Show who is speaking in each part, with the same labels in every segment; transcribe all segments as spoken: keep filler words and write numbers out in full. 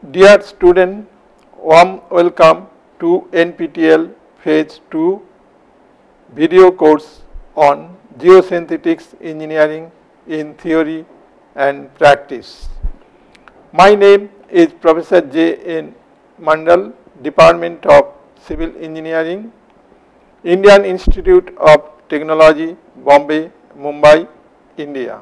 Speaker 1: Dear student, warm welcome to N P T E L Phase two video course on Geosynthetics Engineering in Theory and Practice. My name is Professor J N Mandal, Department of Civil Engineering, Indian Institute of Technology, Bombay, Mumbai, India.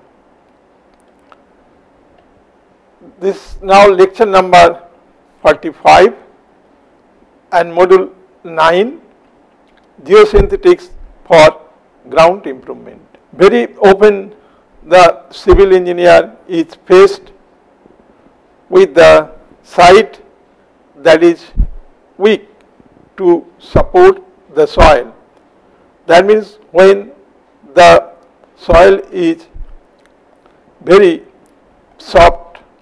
Speaker 1: This now lecture number forty-five and module nine, Geosynthetics for ground improvement. Very often the civil engineer is faced with the site that is weak to support the soil. That means when the soil is very soft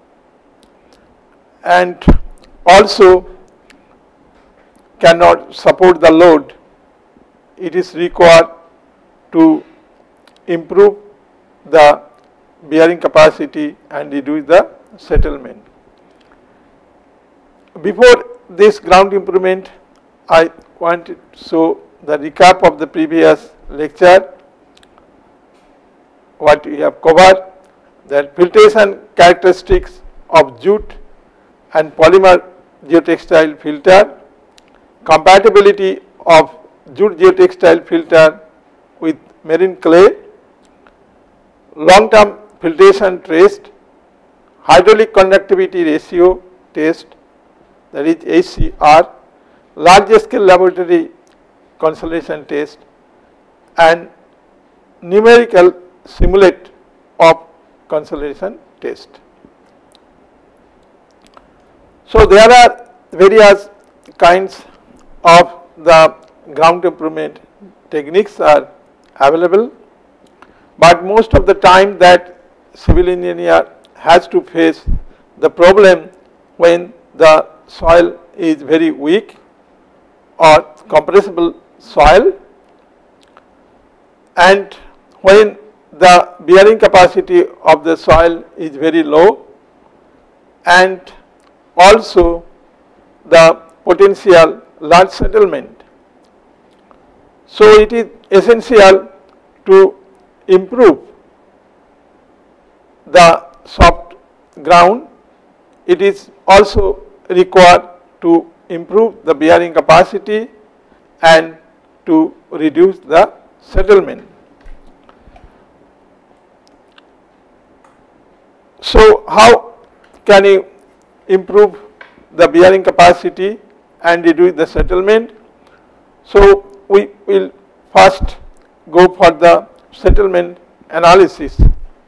Speaker 1: and also cannot support the load, it is required to improve the bearing capacity and reduce the settlement. Before this ground improvement, I want to show the recap of the previous lecture, what we have covered, the filtration characteristics of jute and polymer geotextile filter, compatibility of jute geotextile filter with marine clay, long term filtration test, hydraulic conductivity ratio test, that is H C R, large scale laboratory consolidation test, and numerical simulate of consolidation test. So there are various kinds of the ground improvement techniques are available, but most of the time that civil engineer has to face the problem when the soil is very weak or compressible soil, and when the bearing capacity of the soil is very low, and also the potential large settlement. So it is essential to improve the soft ground. It is also required to improve the bearing capacity and to reduce the settlement. So how can you improve the bearing capacity and reduce the settlement? So we will first go for the settlement analysis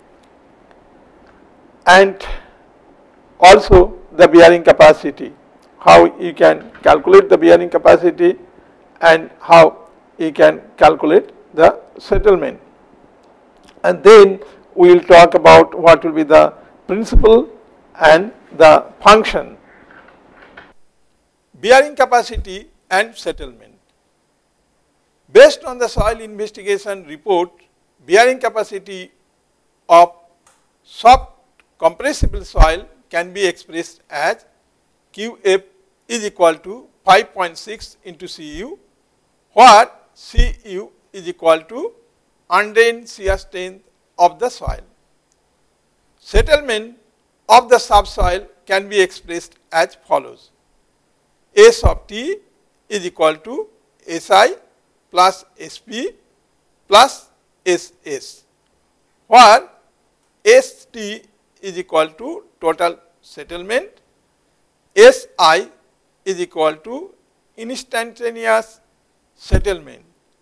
Speaker 1: and also the bearing capacity, how you can calculate the bearing capacity and how you can calculate the settlement. And then we will talk about what will be the principle and the function. Bearing capacity and settlement. Based on the soil investigation report, bearing capacity of soft compressible soil can be expressed as Q F is equal to five point six into C U, where C U is equal to undrained shear strength of the soil. Settlement of the subsoil can be expressed as follows: S of T is equal to S I plus S P plus S S, where S T is equal to total settlement, S I is equal to instantaneous settlement,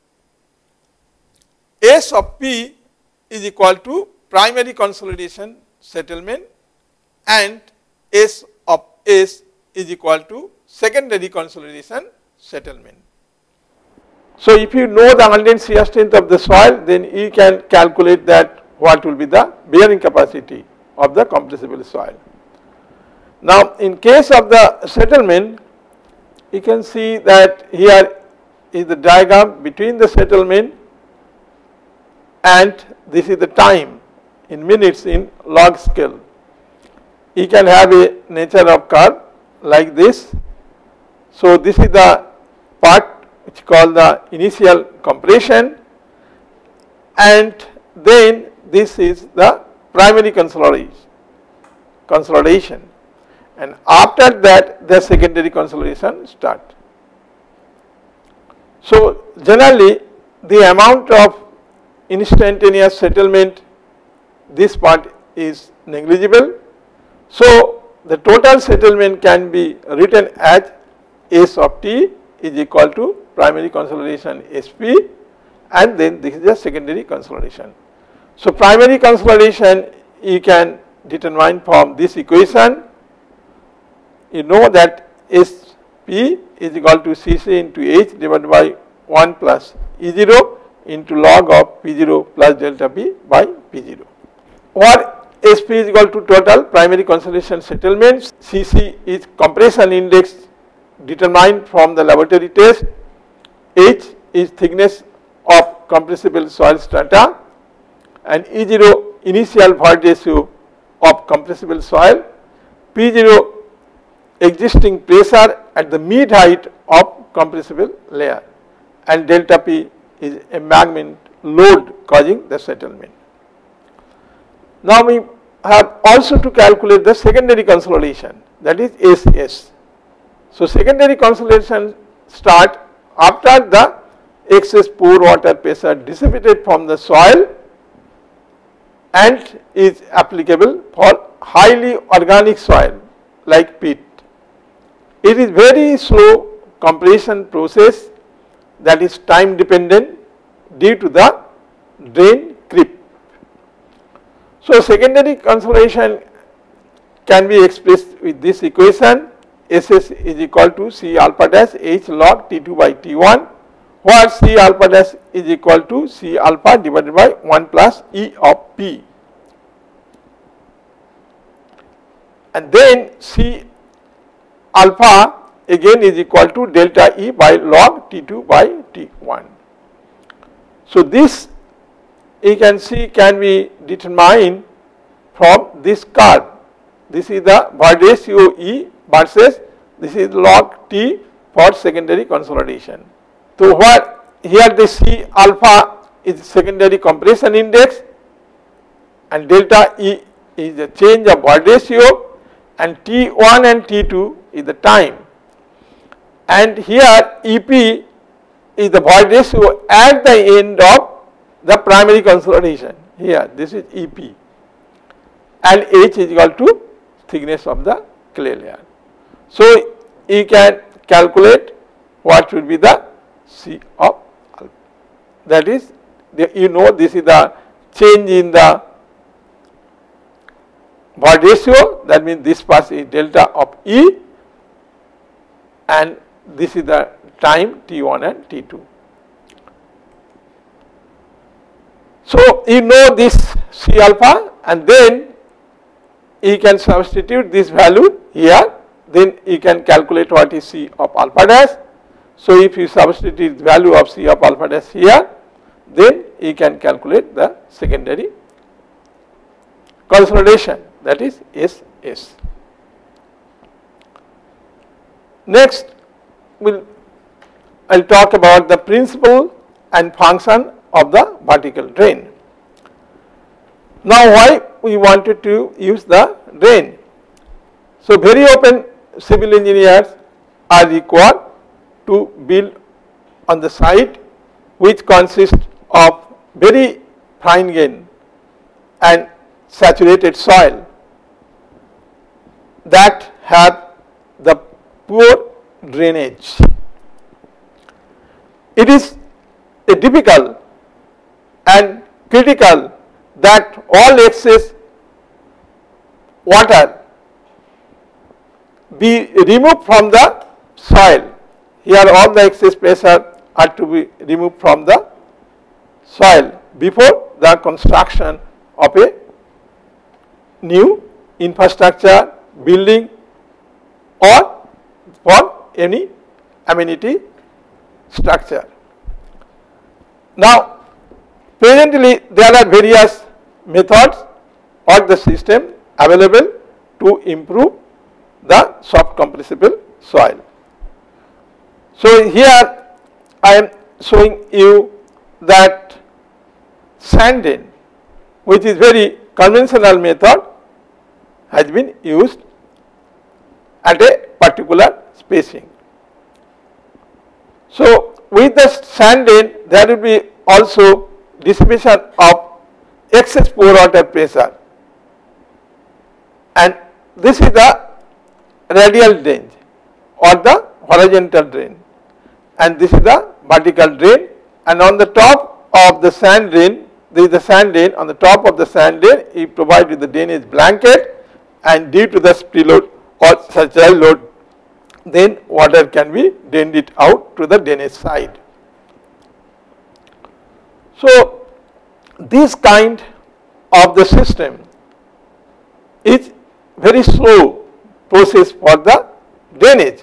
Speaker 1: S of P is equal to primary consolidation settlement, and S of S is equal to secondary consolidation settlement. So if you know the undrained shear strength of the soil, then you can calculate that what will be the bearing capacity of the compressible soil. Now in case of the settlement, you can see that here is the diagram between the settlement, and this is the time in minutes in log scale. You can have a nature of curve like this. So this is the part which is called the initial compression, and then this is the primary consolidation, consolidation, and after that the secondary consolidation start. So generally the amount of instantaneous settlement, this part is negligible. So the total settlement can be written as S of t is equal to primary consolidation S P, and then this is the secondary consolidation. So primary consolidation you can determine from this equation. You know that S P is equal to C C into H divided by one plus E zero into log of P zero plus delta P by P zero. Or S P is equal to total primary consolidation settlements. C C is compression index determined from the laboratory test. H is thickness of compressible soil strata, and E zero initial void ratio of compressible soil, P zero existing pressure at the mid height of compressible layer, and delta P is embankment load causing the settlement. Now we have also to calculate the secondary consolidation, that is S S. So secondary consolidation start after the excess pore water pressure dissipated from the soil and is applicable for highly organic soil like peat. It is very slow compression process that is time dependent due to the drain creep. So secondary consolidation can be expressed with this equation. S S is equal to C alpha dash H log T two by T one, where C alpha dash is equal to C alpha divided by one plus E of P, and then C alpha again is equal to delta E by log T two by T one. So this you can see can be determined from this curve. This is the void ratio E versus this is log T for secondary consolidation. So what here the C alpha is secondary compression index, and delta E is the change of void ratio, and T one and T two is the time, and here E P is the void ratio at the end of the primary consolidation. Here this is E P, and H is equal to thickness of the clay layer. So you can calculate what should be the C of alpha, that is the, you know this is the change in the void ratio, that means this part is delta of E, and this is the time T one and T two. So you know this C alpha, and then you can substitute this value here, then you can calculate what is C of alpha dash. So if you substitute the value of C of alpha dash here, then you can calculate the secondary consolidation, that is S S. Next we'll I'll talk about the principle and function of the vertical drain. Now why we wanted to use the drain? So very often civil engineers are required to build on the site which consists of very fine grained and saturated soil that have the poor drainage. It is a difficult and critical that all excess water be removed from the soil. Here all the excess pressure are to be removed from the soil before the construction of a new infrastructure, building, or for any amenity structure. Now presently there are various methods or the system available to improve the soft compressible soil. So here I am showing you that sand drain, which is very conventional method, has been used at a particular spacing. So with the sand drain there will be also dissipation of excess pore water pressure, and this is the radial drain or the horizontal drain, and this is the vertical drain, and on the top of the sand drain, there is the sand drain. On the top of the sand drain you provide with the drainage blanket, and due to the preload or surcharge load, then water can be drained it out to the drainage side. So this kind of the system is very slow process for the drainage.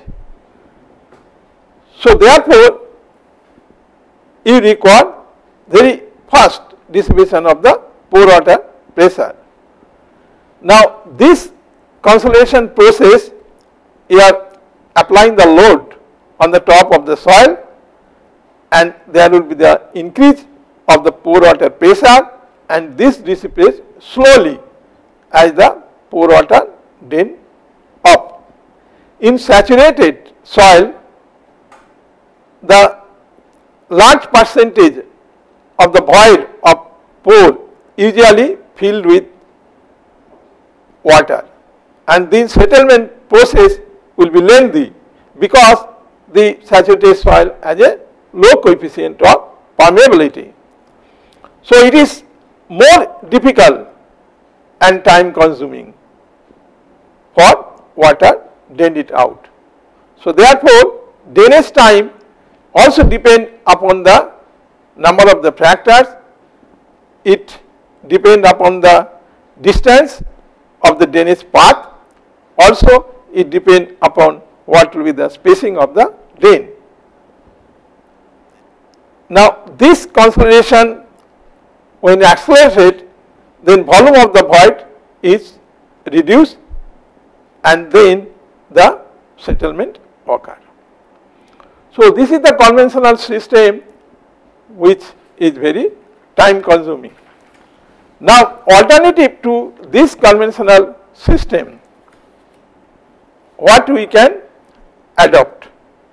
Speaker 1: So therefore you require very fast dissipation of the pore water pressure. Now this consolidation process, you are applying the load on the top of the soil, and there will be the increase of the pore water pressure, and this dissipates slowly as the pore water drain up. In saturated soil, the large percentage of the void of pore usually filled with water, and the settlement process will be lengthy because the saturated soil has a low coefficient of permeability. So it is more difficult and time consuming for water drain it out. So therefore drainage time also depend upon the number of the factors. It depend upon the distance of the drainage path, also it depend upon what will be the spacing of the drain. Now this consolidation, when accelerated, then volume of the void is reduced, and then the settlement occurs. So this is the conventional system which is very time consuming. Now alternative to this conventional system, what we can adopt?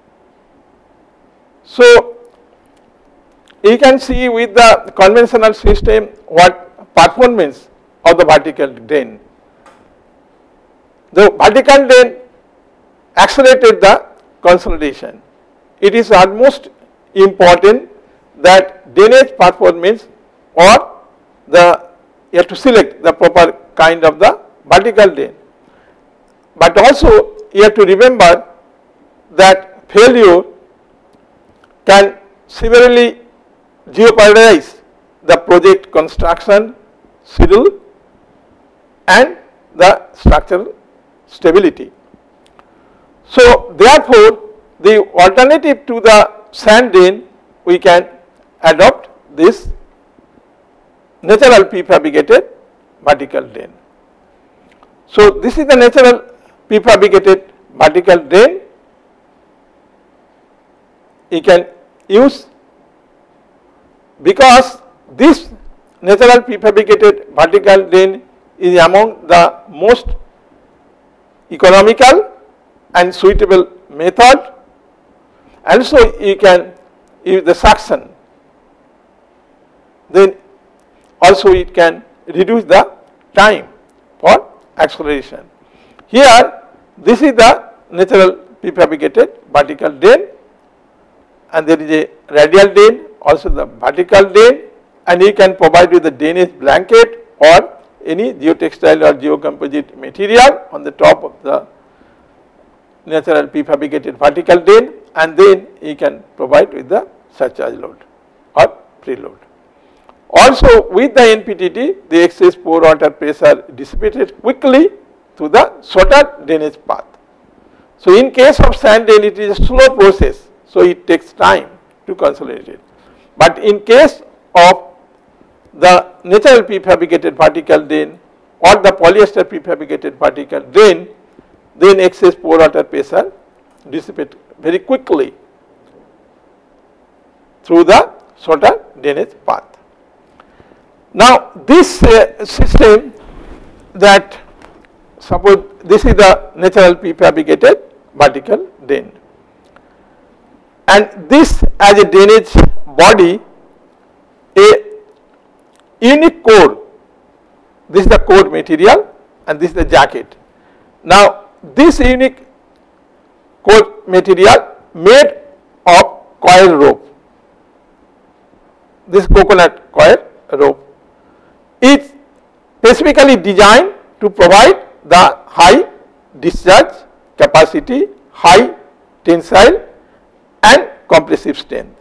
Speaker 1: So you can see with the conventional system what performance of the vertical drain. The vertical drain accelerated the consolidation. It is almost important that drainage performance, or the you have to select the proper kind of the vertical drain, but also you have to remember that failure can severely jeopardize the project construction schedule and the structural stability. So therefore the alternative to the sand drain, we can adopt this natural prefabricated vertical drain. So this is the natural prefabricated vertical drain. You can use, because this natural prefabricated vertical drain is among the most economical and suitable method. Also you can use the suction, then also it can reduce the time for acceleration. Here this is the natural prefabricated vertical drain, and there is a radial drain, also the vertical drain, and you can provide with the drainage blanket or any geotextile or geocomposite material on the top of the natural prefabricated vertical drain, and then you can provide with the surcharge load or preload. Also with the N P T T, the excess pore water pressure dissipated quickly through the shorter drainage path. So in case of sand drain, it is a slow process, so it takes time to consolidate it. But in case of the natural prefabricated vertical drain or the polyester prefabricated vertical drain, then excess pore water pressure dissipate very quickly through the shorter drainage path. Now, this uh, system that suppose this is the natural prefabricated vertical drain, and this as a drainage body, a unique core, this is the core material and this is the jacket. Now, this unique core material made of coir rope, this coconut coir rope is specifically designed to provide the high discharge capacity, high tensile and compressive strength.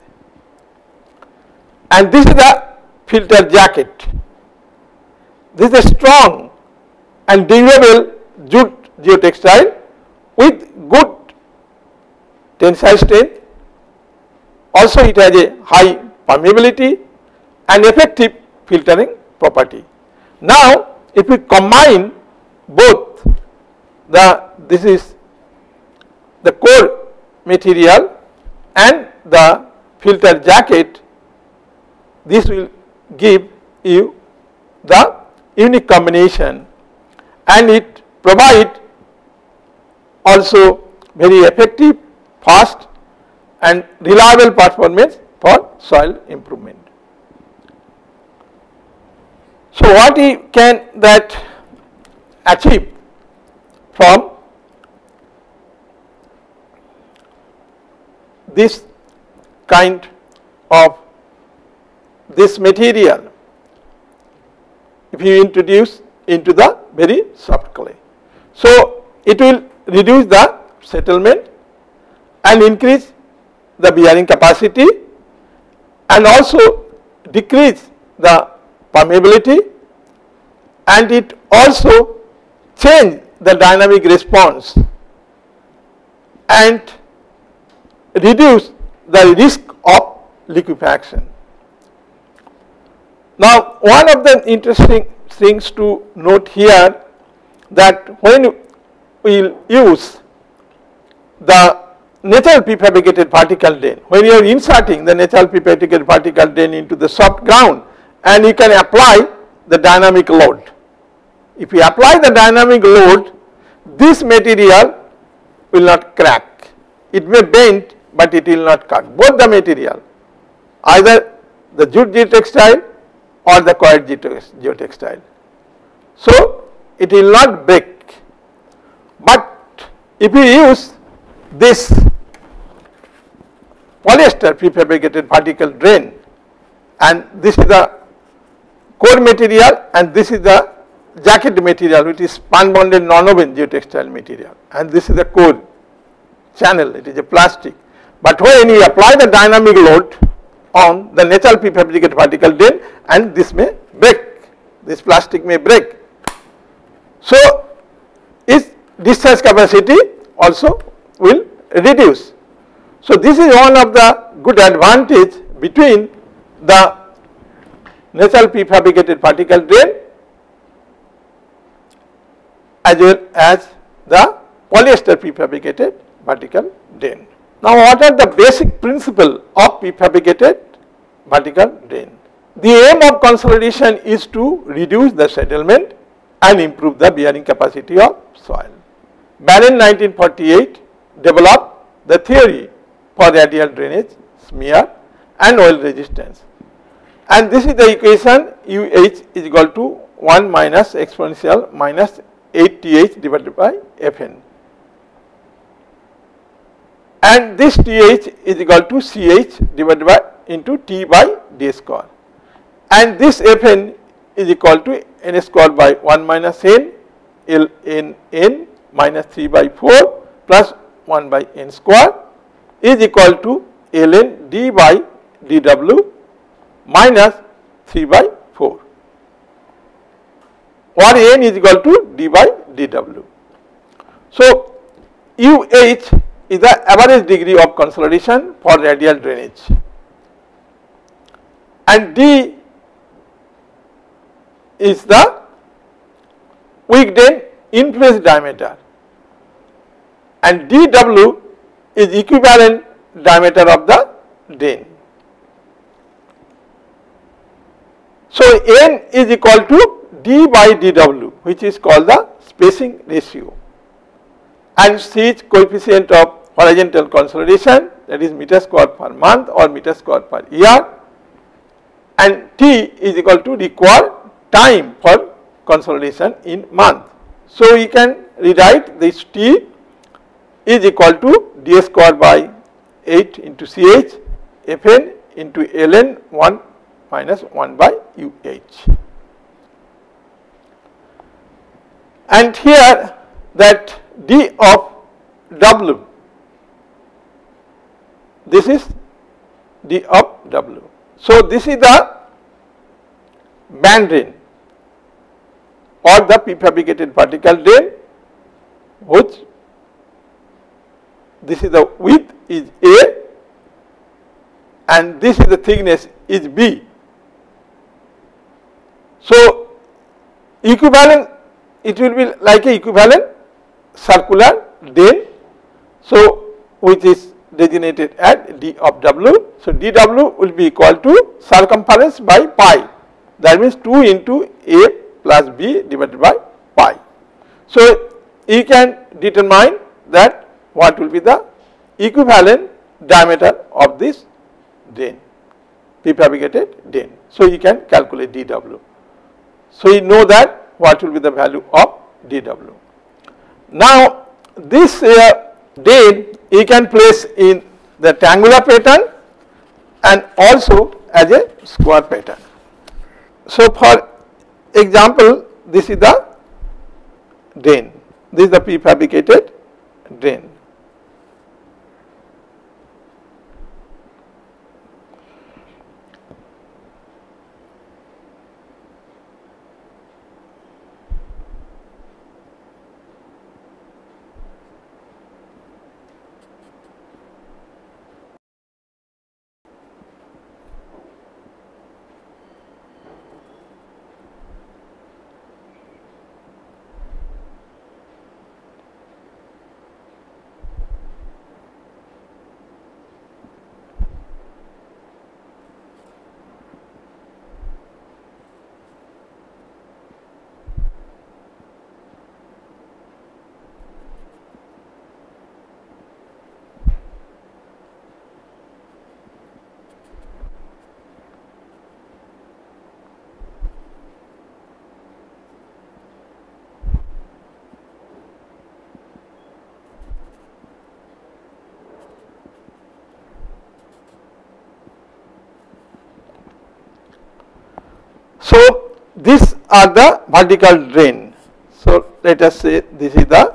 Speaker 1: And this is the filter jacket. This is a strong and durable jute geotextile with good tensile strength. Also it has a high permeability and effective filtering property. Now, if we combine both the, this is the core material and the filter jacket, this will give you the unique combination, and it provide also very effective, fast and reliable performance for soil improvement. So, what we can that achieve from this kind of this material if you introduce into the very soft clay. So, it will reduce the settlement and increase the bearing capacity and also decrease the permeability, and it also change the dynamic response and reduce the risk of liquefaction. Now, one of the interesting things to note here, that when we use the natural prefabricated vertical drain, when you are inserting the natural prefabricated vertical drain into the soft ground, and you can apply the dynamic load. If you apply the dynamic load, this material will not crack. It may bend, but it will not cut. Both the material, either the jute geotextile or the coir geotextile. So, it will not break. But if you use this polyester prefabricated vertical drain, and this is the core material and this is the jacket material, which is spun bonded non-woven geotextile material, and this is the core channel, it is a plastic. But when you apply the dynamic load on the natural prefabricated vertical drain, and this may break, this plastic may break. So, its discharge capacity also will reduce. So, this is one of the good advantage between the natural prefabricated vertical drain as well as the polyester prefabricated vertical drain. Now, what are the basic principles of prefabricated vertical drain? The aim of consolidation is to reduce the settlement and improve the bearing capacity of soil. Barron nineteen forty-eight developed the theory for radial drainage, smear and oil resistance. And this is the equation U H is equal to one minus exponential minus eight T H divided by F N. And this T H is equal to C H divided by into T by D square. And this F N is equal to N square by one minus N, L N N minus three by four plus one by N square is equal to Ln D by dW minus three by four, or N is equal to D by dW. So, U H is the average degree of consolidation for radial drainage, and D is the weak drain in place diameter, and d w is equivalent diameter of the drain. So n is equal to d by dw, which is called the spacing ratio, and c is coefficient of horizontal consolidation, that is meter square per month or meter square per year, and t is equal to required time for consolidation in month. So we can rewrite this t is equal to d square by eight into ch fn into ln one minus one by uh. And here that d of w, this is d of w. So this is the band drain or the prefabricated vertical drain, which this is the width is A and this is the thickness is B. So equivalent, it will be like a equivalent circular drain, so which is designated at d of w. So dw will be equal to circumference by pi, that means two into A plus B divided by pi. So you can determine that what will be the equivalent diameter of this drain, prefabricated drain. So you can calculate dw. So you know that what will be the value of dw. Now this uh, drain you can place in the triangular pattern and also as a square pattern. So for example, this is the drain, this is the prefabricated drain. So these are the vertical drain. So let us say this is the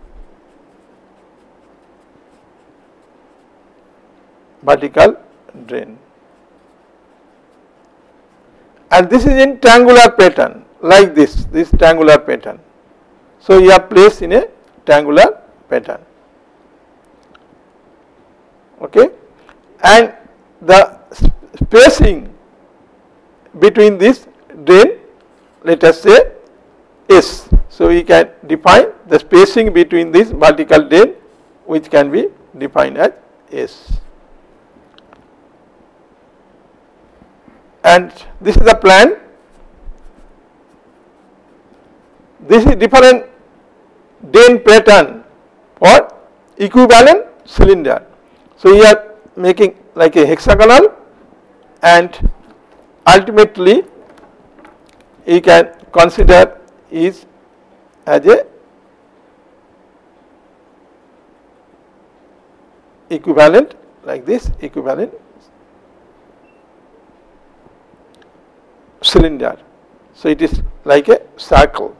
Speaker 1: vertical drain, and this is in triangular pattern like this, this triangular pattern. So you are placed in a triangular pattern, okay, and the spacing between this drain, let us say S. So we can define the spacing between this vertical drain, which can be defined as S. And this is the plan. This is different drain pattern for equivalent cylinder. So we are making like a hexagonal, and ultimately you can consider is as a equivalent, like this equivalent cylinder. So it is like a circle.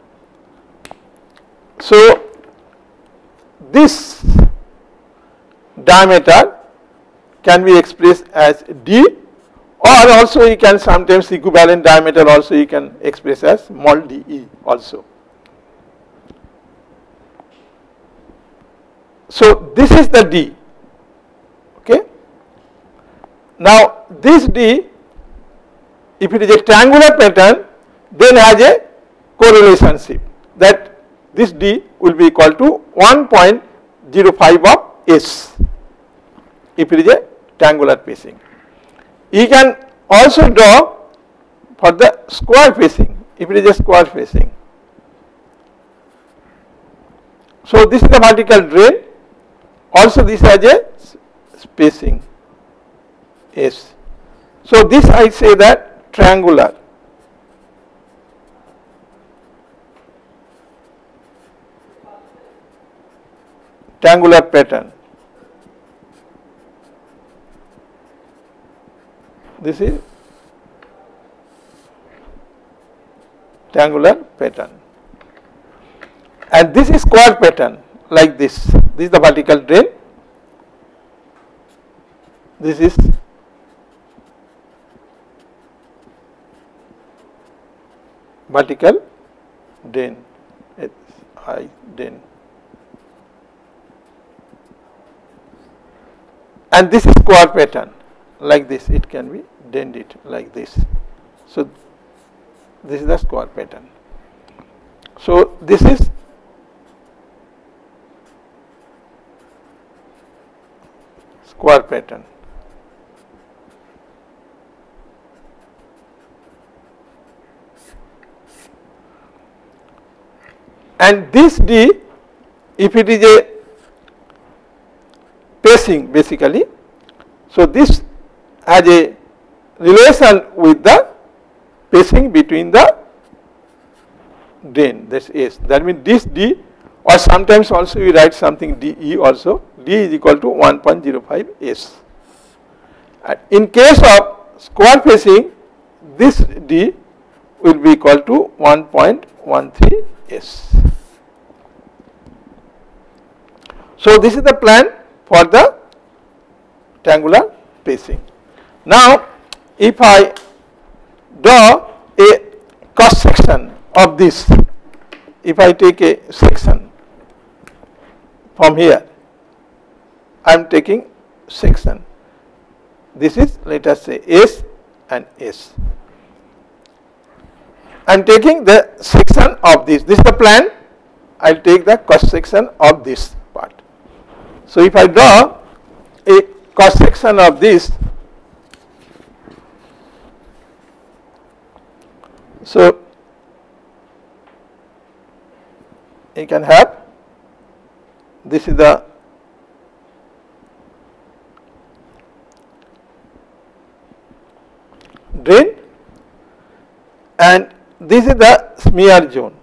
Speaker 1: So this diameter can be expressed as d, or also you can sometimes equivalent diameter also you can express as small de also. So this is the d, okay. Now this d, if it is a triangular pattern, then has a correlationship that this d will be equal to one point zero point five of S, if it is a triangular pacing. You can also draw for the square pacing, if it is a square pacing. So this is the vertical drain, also this has a spacing S. So this I say that triangular. Triangular pattern. This is triangular pattern, and this is square pattern like this. This is the vertical drain. This is vertical drain, I drain, and this is square pattern like this. It can be drained it like this. So this is the square pattern. So this is square pattern. And this D, if it is a pacing basically, so this has a relation with the pacing between the drain, that is S. That means this D, or sometimes also we write something D E also, D is equal to one point zero five S. And in case of square pacing, this D will be equal to one point one three S. So this is the plan for the triangular pacing. Now if I draw a cross section of this, if I take a section from here, I am taking section. This is, let us say, S and S. I am taking the section of this. This is the plan. I will take the cross section of this part. So if I draw a cross section of this, so you can have, this is the drain and this is the smear zone.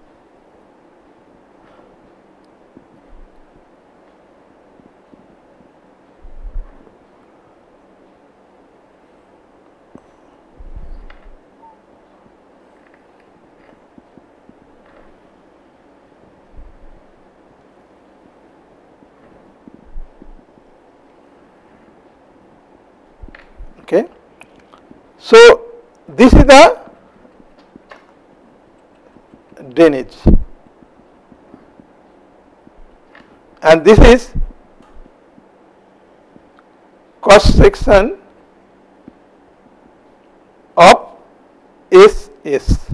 Speaker 1: Okay. So this is the drainage and this is cross section of S S.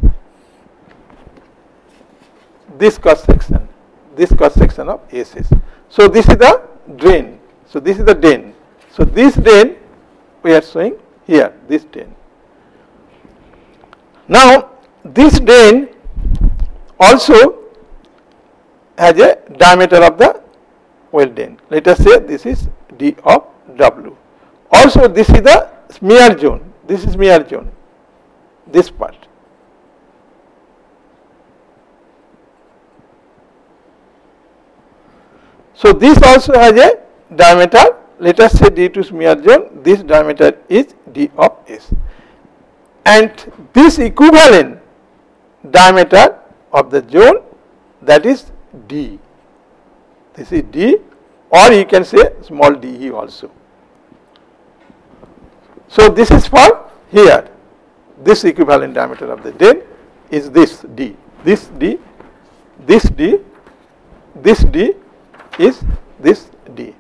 Speaker 1: This cross section, this cross section of S S. So this is the drain. So this is the drain. So this drain we are showing here, this drain. Now this drain also has a diameter of the well drain. Let us say this is D of W. Also this is the smear zone. This is smear zone, this part. So this also has a diameter. Let us say D to smear zone. This diameter is D of S. And this equivalent diameter of the zone, that is D. This is D, or you can say small d e also. So this is for here. This equivalent diameter of the drain is this D. This D, this D, this D is this D.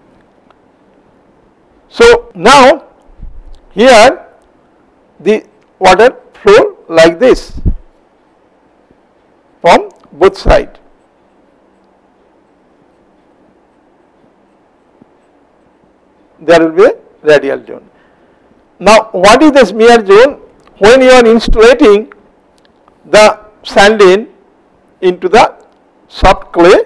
Speaker 1: So now here the water flow like this from both sides. there will be a radial zone. Now, what is the smear zone? When you are insulating the sandine into the soft clay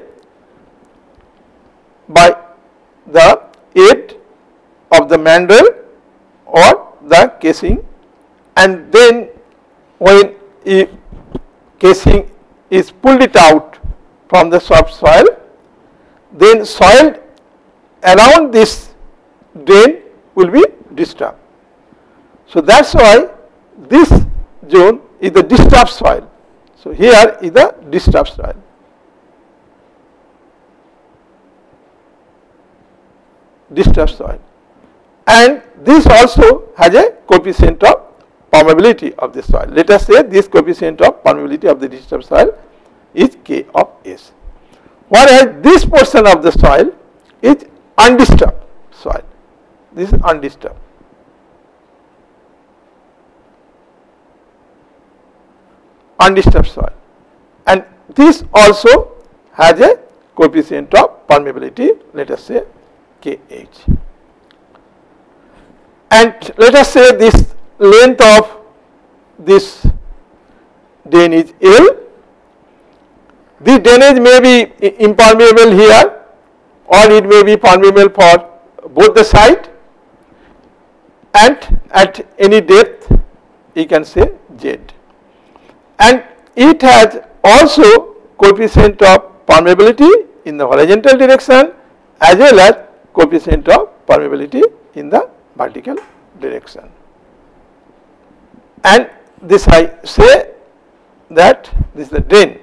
Speaker 1: by the aid of the mandrel or the casing, and then when a casing is pulled it out from the soft soil, then soil around this drain will be disturbed. So that's why this zone is the disturbed soil. So here is the disturbed soil. Disturbed soil, and this also has a coefficient of permeability of the soil. Let us say this coefficient of permeability of the disturbed soil is K of S, whereas this portion of the soil is undisturbed soil. This is undisturbed. Undisturbed soil, and this also has a coefficient of permeability, let us say K H. And let us say this length of this drain is L. The drainage may be impermeable here, or it may be permeable for both the side, and at any depth you can say Z. And it has also coefficient of permeability in the horizontal direction as well as coefficient of permeability in the vertical direction. And this I say that this is the drain.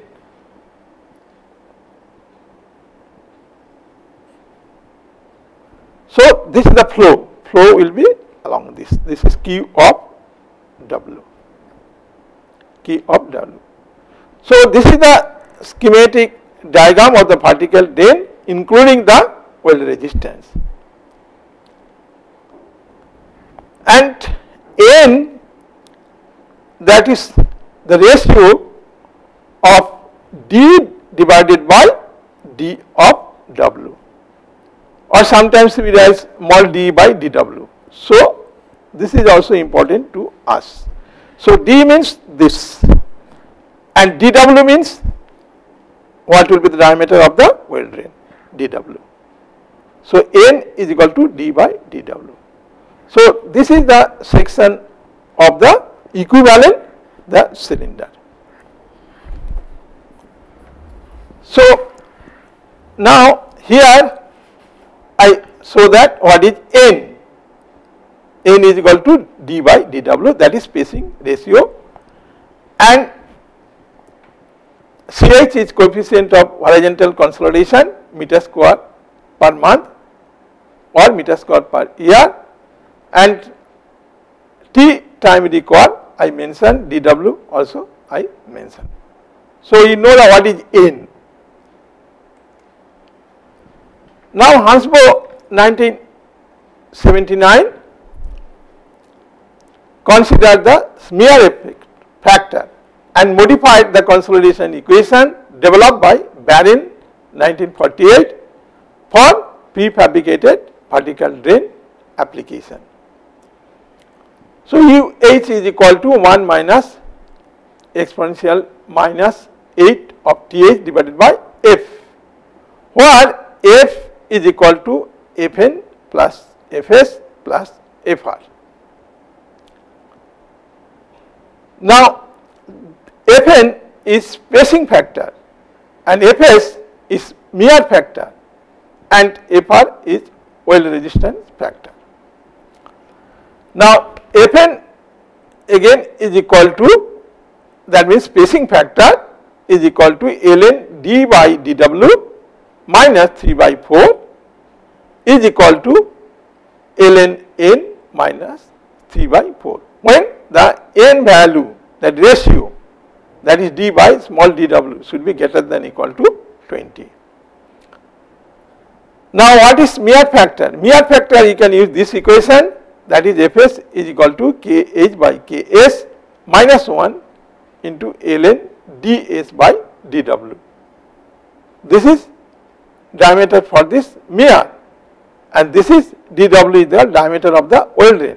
Speaker 1: So this is the flow. Flow will be along this. This is Q of W. Q of W. So this is the schematic diagram of the vertical drain, including the weld resistance. And N, that is the ratio of D divided by D of W, or sometimes we write small d by dW. So this is also important to us. So D means this, and dW means what will be the diameter of the weld drain, dW. So N is equal to D by dW. So this is the section of the equivalent, the cylinder. So now here I show that what is N. N is equal to D by dW, that is spacing ratio, and C H is coefficient of horizontal consolidation, meter square per month or meter square per year, and T time required I mentioned, dW also I mentioned. So you know what is N. Now Hansbo nineteen seventy-nine considered the smear effect factor and modified the consolidation equation developed by Barron nineteen forty-eight for prefabricated vertical drain application. So U H is equal to one minus exponential minus eight of T H divided by F, where F is equal to Fn plus Fs plus Fr. Now Fn is spacing factor and Fs is smear factor and Fr is weld resistance factor. Now Fn again is equal to, that means spacing factor is equal to ln d by dw minus three by four is equal to ln n minus three by four, when the n value, that ratio, that is d by small dw, should be greater than equal to twenty. Now what is smear factor? Smear factor, you can use this equation, that is Fs is equal to Kh by Ks minus one into ln ds by dw. This is diameter for this smear, and this is d W is the diameter of the well drain.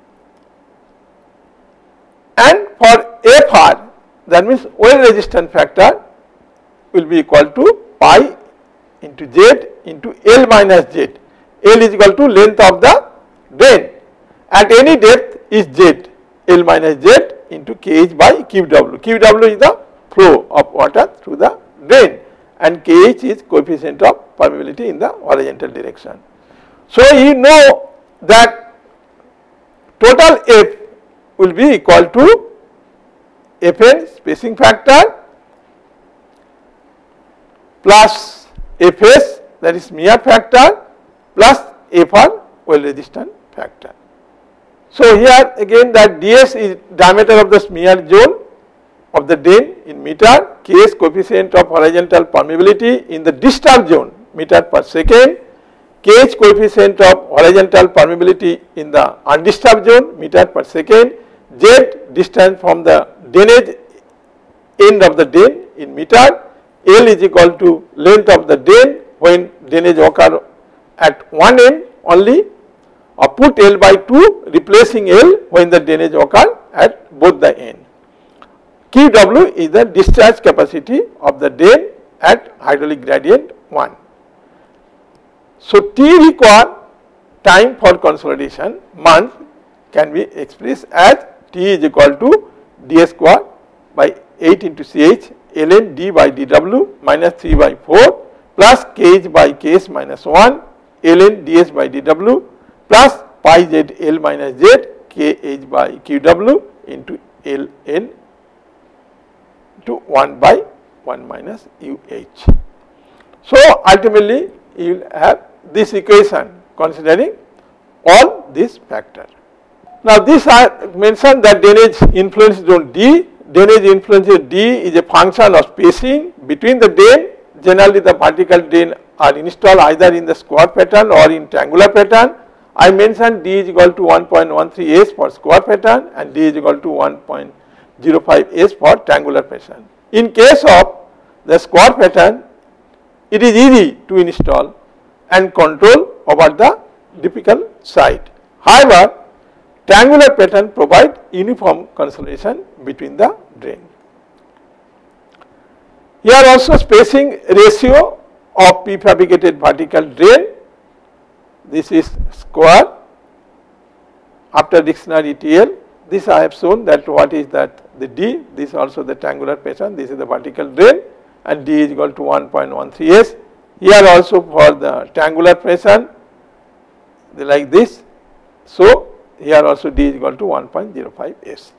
Speaker 1: And for F R, that means well resistance factor will be equal to pi into Z into L minus Z. L is equal to length of the drain. At any depth is Z, L minus Z into Kh by Q W. Q W is the flow of water through the drain, and Kh is coefficient of permeability in the horizontal direction. So you know that total F will be equal to Fn spacing factor plus Fs, that is smear factor, plus Fr well resistance factor. So here again that ds is diameter of the smear zone of the drain in meter, Ks coefficient of horizontal permeability in the disturbed zone meter per second, Kh coefficient of horizontal permeability in the undisturbed zone meter per second, Z distance from the drainage end of the drain in meter, L is equal to length of the drain when drainage occur at one end only, or put L by two replacing L when the drainage occur at both the end. Q W is the discharge capacity of the drain at hydraulic gradient one. So T required time for consolidation month can be expressed as T is equal to d square by eight into C H ln d by dw minus three by four plus kh by ks minus one ln ds by dw plus pi z L minus z kh by qw into ln to one by one minus uh. So ultimately you will have this equation considering all these factors. Now this I mentioned that drainage influence zone D. Drainage influence zone D is a function of spacing between the drain. Generally the vertical drain are installed either in the square pattern or in triangular pattern. I mentioned D is equal to one point one three S for square pattern and D is equal to one point zero five S for triangular pattern. In case of the square pattern, it is easy to install and control over the difficult side. However, triangular pattern provide uniform consolidation between the drain. Here also spacing ratio of prefabricated vertical drain. This is square after dictionary T L. This I have shown that what is that the D, this also the triangular pattern, this is the vertical drain and D is equal to one point one three S. Here also for the triangular pattern they like this. So here also D is equal to one point zero five S.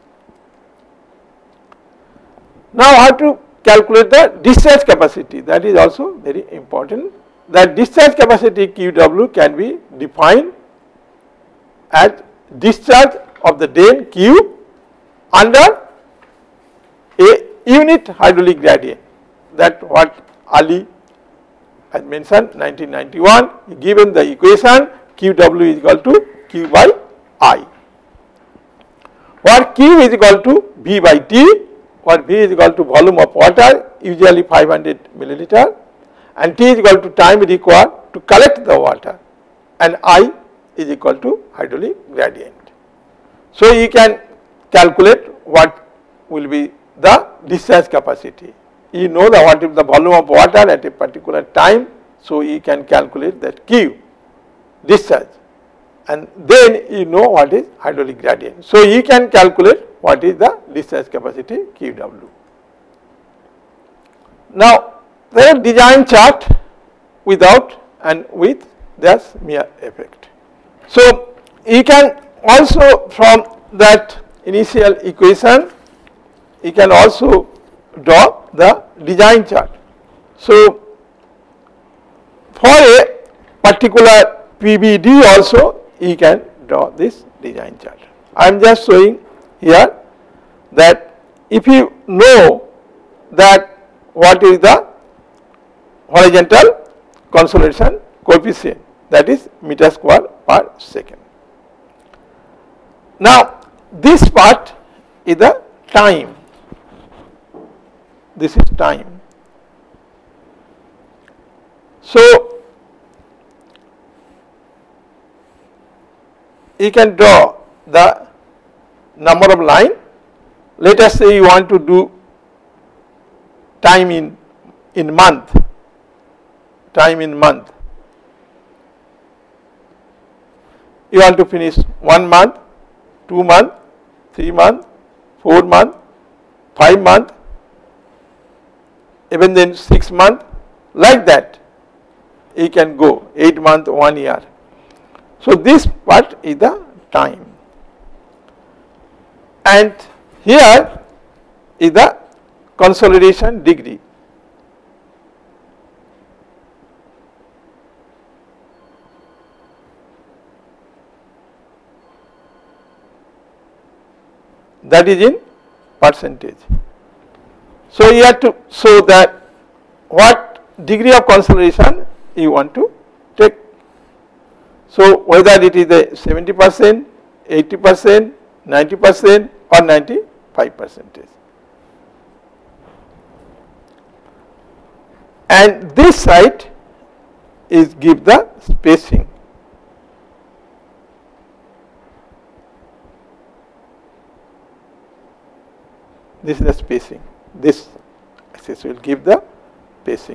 Speaker 1: Now how to calculate the discharge capacity, that is also very important. That discharge capacity Q W can be defined as discharge of the drain Q under a unit hydraulic gradient. That what Ali has mentioned nineteen ninety-one, given the equation Q W is equal to Q by I, where Q is equal to V by T, where V is equal to volume of water, usually five hundred milliliter, and T is equal to time required to collect the water, and I is equal to hydraulic gradient. So you can calculate what will be the discharge capacity. You know the what is the volume of water at a particular time, so you can calculate that Q discharge, and then you know what is hydraulic gradient. So you can calculate what is the discharge capacity Q W. Now there is design chart without and with the smear effect. So you can also from that initial equation you can also draw the design chart. So for a particular P V D also you can draw this design chart. I am just showing here that if you know that what is the horizontal consolidation coefficient, that is meter square per second. Now this part is the time, this is time. So you can draw the number of line. Let us say you want to do time in in month, time in month. You want to finish one month, two month, three month, four month, five month, even then six month, like that. You can go eight month, one year. So this part is the time, and here is the consolidation degree. That is in percentage. So you have to show that what degree of consolidation you want to take. So whether it is the seventy percent, eighty percent, ninety percent or ninety-five percent. And this side is give the spacing. This is the spacing. This axis will give the spacing.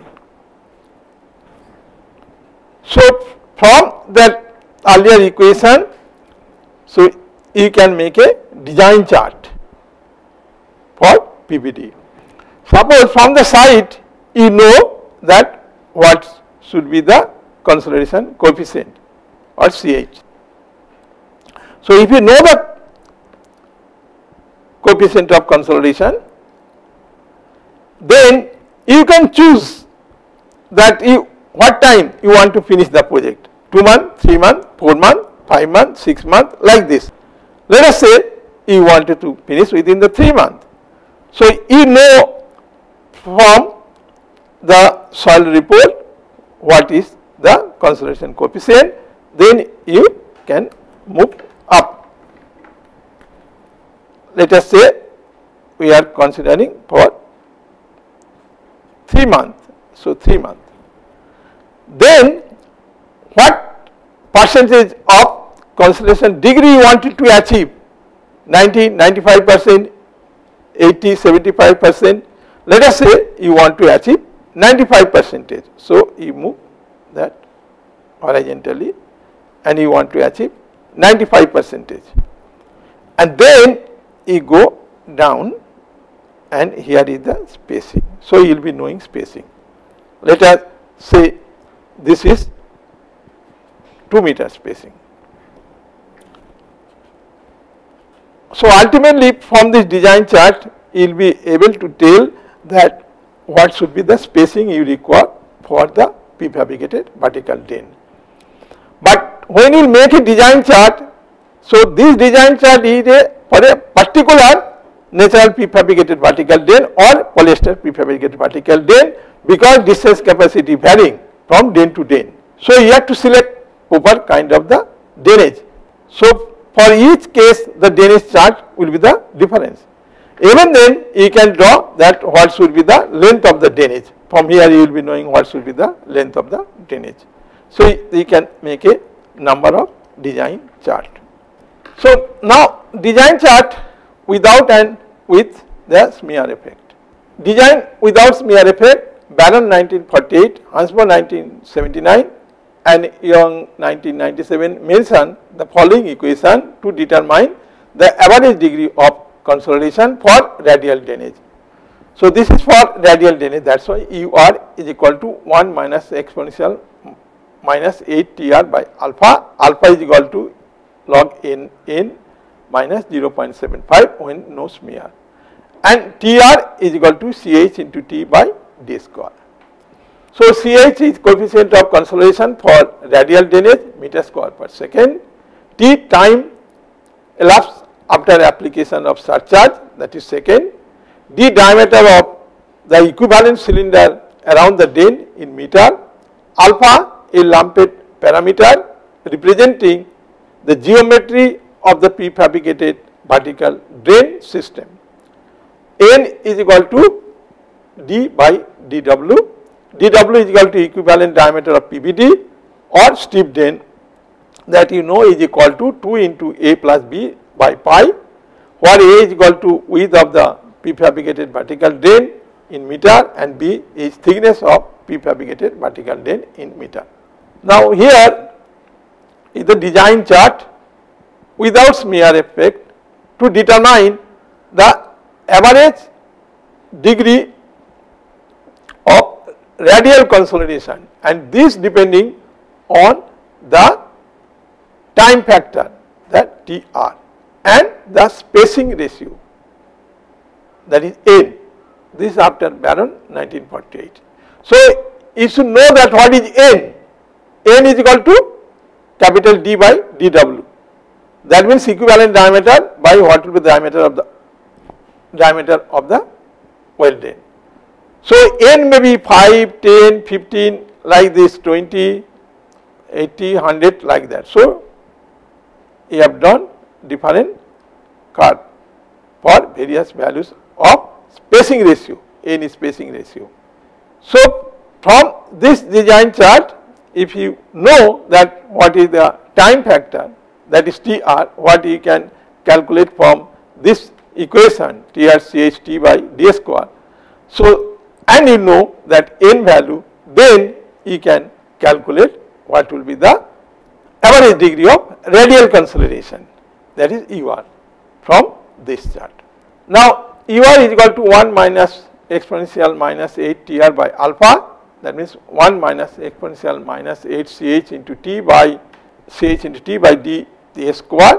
Speaker 1: So from that earlier equation, so you can make a design chart for P V D. Suppose from the side you know that what should be the consolidation coefficient or C H. So if you know the coefficient of consolidation, then you can choose that you what time you want to finish the project, two months, three months, four months, five months, six months, like this. Let us say you wanted to finish within the three months. So you know from the soil report what is the consolidation coefficient, then you can move up. Let us say we are considering for three months, so three months. Then what percentage of consolidation degree you wanted to achieve? ninety, ninety-five percent, eighty, seventy-five percent. Let us say you want to achieve ninety-five percent. So you move that horizontally and you want to achieve ninety-five percent. And then you go down and here is the spacing. So you will be knowing spacing. Let us say this is two meter spacing. So ultimately from this design chart you will be able to tell that what should be the spacing you require for the prefabricated vertical drain. But when you make a design chart, so this design chart is a, for a particular natural prefabricated vertical drain or polyester prefabricated vertical drain, because distance capacity varying from drain to drain. So you have to select proper kind of the drainage. So for each case the drainage chart will be the difference. Even then you can draw that what should be the length of the drainage. From here you will be knowing what should be the length of the drainage. So you can make a number of design chart. So now design chart without and with the smear effect. Design without smear effect, Barron nineteen forty-eight, Hansberg nineteen seventy-nine and Young nineteen ninety-seven mention the following equation to determine the average degree of consolidation for radial drainage. So this is for radial drainage, that is why U R is equal to one minus exponential minus eight T R by alpha, alpha is equal to log n n minus zero point seven five when no smear, and T R is equal to C H into T by D square. So C H is coefficient of consolidation for radial drainage meter square per second, T time elapsed after application of surcharge, that is second, D diameter of the equivalent cylinder around the drain in meter, alpha a lumped parameter representing the geometry of the prefabricated vertical drain system. N is equal to D by dW, dW is equal to equivalent diameter of P V D or steep drain, that you know is equal to two into A plus B by pi, where A is equal to width of the prefabricated vertical drain in meter and B is thickness of prefabricated vertical drain in meter. Now here is the design chart without smear effect to determine the average degree of radial consolidation, and this depending on the time factor, that T R, and the spacing ratio, that is N. This is after Baron nineteen forty-eight. So you should know that what is N. N is equal to capital D by D W. That means equivalent diameter by what will be the diameter of the diameter of the well drain. So N may be five, ten, fifteen, like this, twenty, eighty, one hundred, like that. So you have done different curve for various values of spacing ratio, N is spacing ratio. So from this design chart, if you know that what is the time factor, that is T R, what you can calculate from this equation T R C H T by D square. So and you know that N value, then you can calculate what will be the average degree of radial consolidation, that is U R, from this chart. Now U R is equal to one minus exponential minus eight T R by alpha, that means one minus exponential minus eight C H into T by C H into T by D the square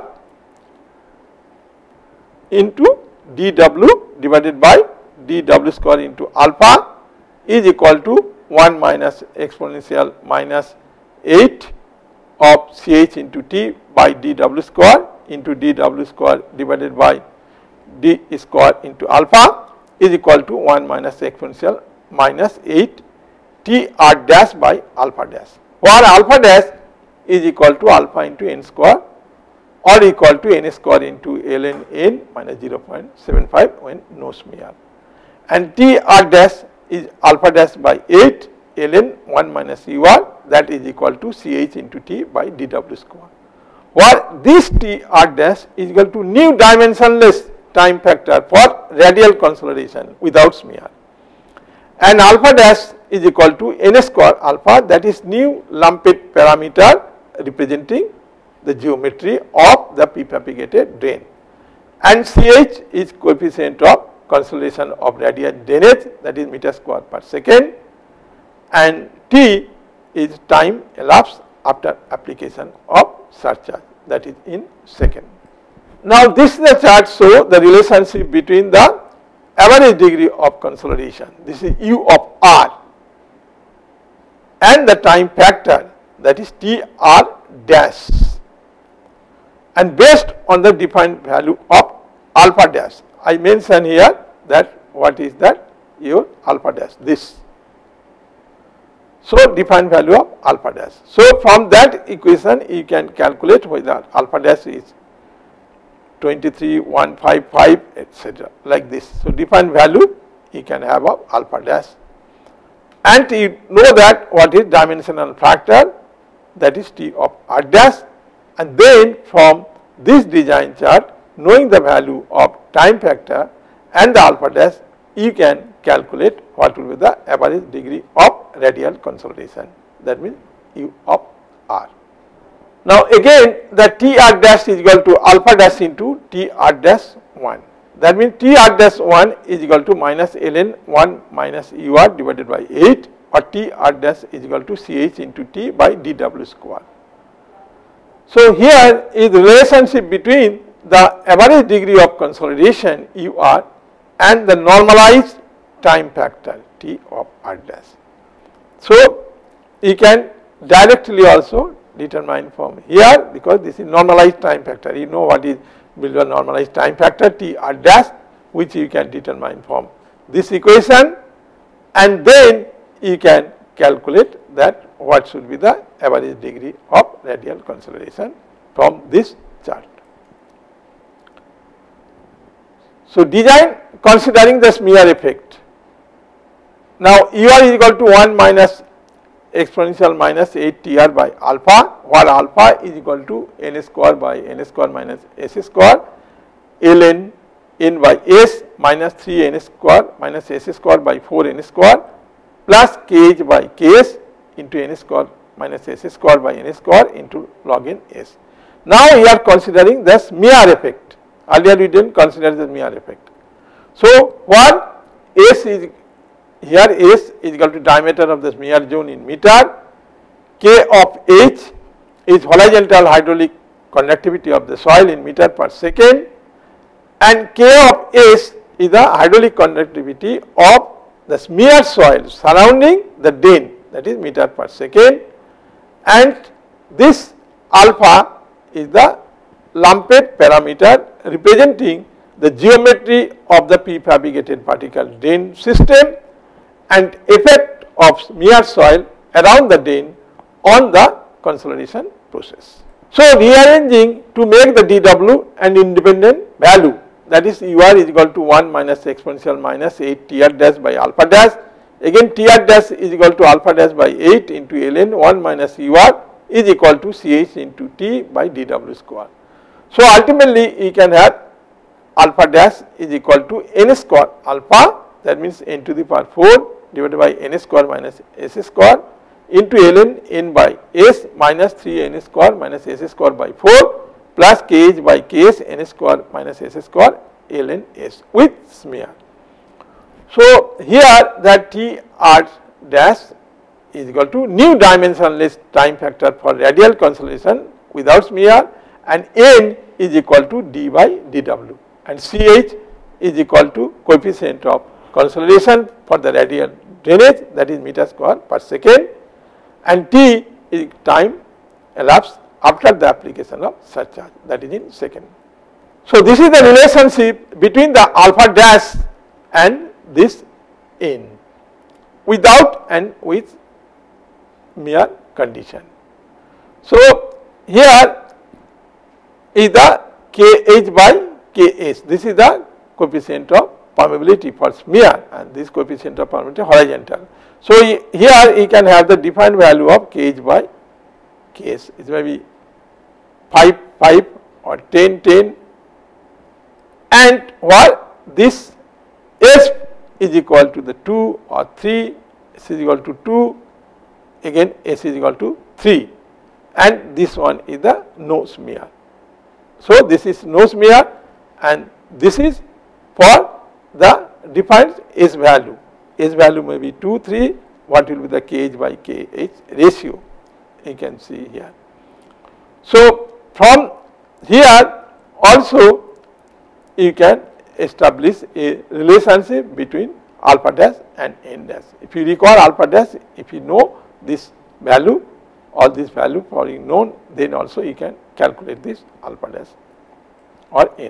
Speaker 1: into D W divided by D W square into alpha is equal to one minus exponential minus eight of C H into T by D W square into D W square divided by D square into alpha is equal to one minus exponential minus eight T R dash by alpha dash, where alpha dash is equal to alpha into n square or equal to n square into ln n minus zero point seven five when no smear, and T R dash is alpha dash by eight ln one minus U R, that is equal to C H into T by D W square, where this T R dash is equal to new dimensionless time factor for radial consolidation without smear, and alpha dash is equal to n square alpha, that is new lumped parameter representing the geometry of the prefabricated drain, and C H is coefficient of consolidation of radial drainage, that is meter square per second, and T is time elapsed after application of surcharge, that is in second. Now this is the chart show the relationship between the average degree of consolidation, this is U of R, and the time factor, that is T R dash, and based on the defined value of alpha dash. I mention here that what is that your alpha dash, this. So defined value of alpha dash. So from that equation you can calculate whether alpha dash is twenty-three, one fifty-five, et cetera, like this. So defined value you can have of alpha dash, and you know that what is dimensional factor, that is T of R dash, and then from this design chart, knowing the value of time factor and the alpha dash, you can calculate what will be the average degree of radial consolidation, that means U of R. Now again the T R dash is equal to alpha dash into T R dash one, that means T R dash one is equal to minus ln one minus U R divided by eight, or T R dash is equal to C H into T by D W square. So here is the relationship between the average degree of consolidation U R and the normalized time factor T of R dash. So you can directly also determine from here, because this is normalized time factor, you know what is will be normalized time factor T R dash, which you can determine from this equation, and then you can calculate that what should be the average degree of radial consolidation from this chart. So design considering the smear effect. Now U R is equal to one minus exponential minus eight T R by alpha, where alpha is equal to n square by n square minus s square, ln n by s minus three n square minus s square by four n square plus kh by ks into n square minus s square by n square into log n s. Now we are considering the smear effect. Earlier we did not consider the smear effect. So where s is here, s is equal to diameter of the smear zone in meter, k of h is horizontal hydraulic conductivity of the soil in meter per second, and k of s is the hydraulic conductivity of the smear soil surrounding the drain, that is meter per second, and this alpha is the lumped parameter representing the geometry of the prefabricated vertical drain system and effect of smear soil around the drain on the consolidation process. So rearranging to make the d w an independent value, that is U R is equal to one minus exponential minus eight T R dash by alpha dash, again T R dash is equal to alpha dash by eight into ln one minus U R is equal to C H into T by d w square. So ultimately you can have alpha dash is equal to n square alpha, that means n to the power four divided by n square minus s square into ln n by s minus three n square minus s square by four plus kh by ks n square minus s square ln s with smear. So here that T R dash is equal to new dimensionless time factor for radial consolidation without smear, and n is equal to d by dw, and ch is equal to coefficient of consolidation for the radial drainage, that is meter square per second, and t is time elapsed after the application of surcharge, that is in second. So this is the relationship between the alpha dash and this n without and with mere condition. So here is the kh by ks, this is the coefficient of permeability for smear, and this coefficient of permeability horizontal. So here you can have the defined value of kh by ks, it may be five five or ten ten, and what this s is equal to the two or three, s is equal to two, again s is equal to three, and this one is the no smear. So this is no smear, and this is for the defined s value. S value may be two, three, what will be the kh by kh ratio, you can see here. So from here also you can establish a relationship between alpha dash and n dash. If you recall alpha dash, if you know this value or this value for you known, then also you can calculate this alpha dash or n.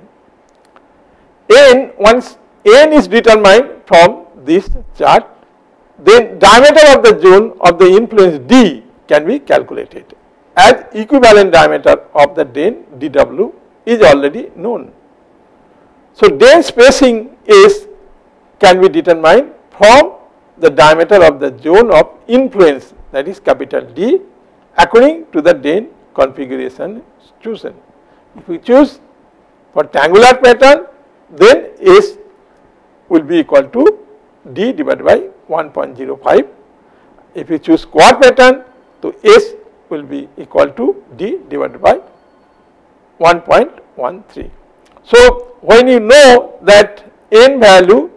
Speaker 1: N, once n is determined from this chart, then diameter of the zone of the influence d can be calculated, as equivalent diameter of the drain dw is already known. So drain spacing is can be determined from the diameter of the zone of influence, that is capital D, according to the drain configuration chosen. If we choose for triangular pattern, then S will be equal to D divided by one point zero five. If we choose square pattern, so S will be equal to D divided by one point one three. So when you know that n value,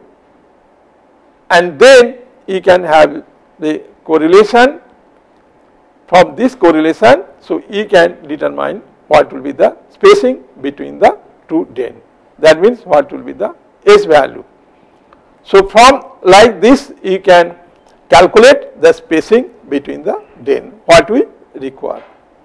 Speaker 1: and then you can have the correlation, from this correlation, so you can determine what will be the spacing between the two drain. That means what will be the S value. So from like this you can calculate the spacing between the drain, what we require.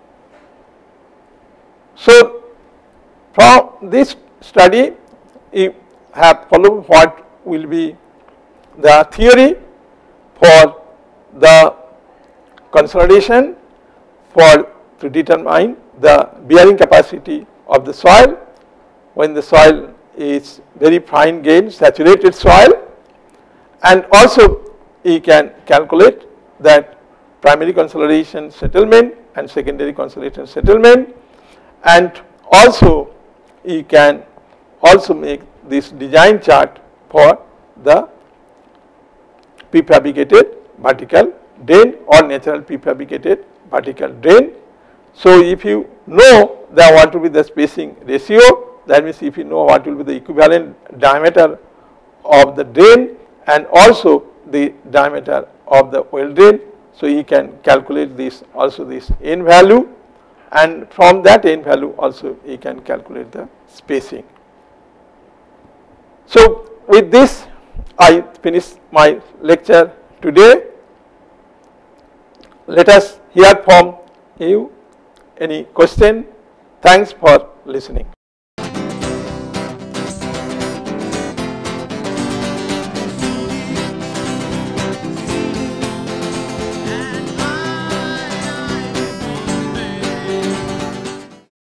Speaker 1: So from this study you have followed what will be the theory for the consolidation, for to determine the bearing capacity of the soil when the soil is very fine grained saturated soil, and also you can calculate that primary consolidation settlement and secondary consolidation settlement, and also you can also make this design chart for the prefabricated vertical drain or natural prefabricated vertical drain. So, if you know that what will be the spacing ratio, that means if you know what will be the equivalent diameter of the drain and also the diameter of the well drain, so you can calculate this also this n value, and from that n value also you can calculate the spacing. So, with this I finish my lecture today. Let us hear from you any question. Thanks for listening.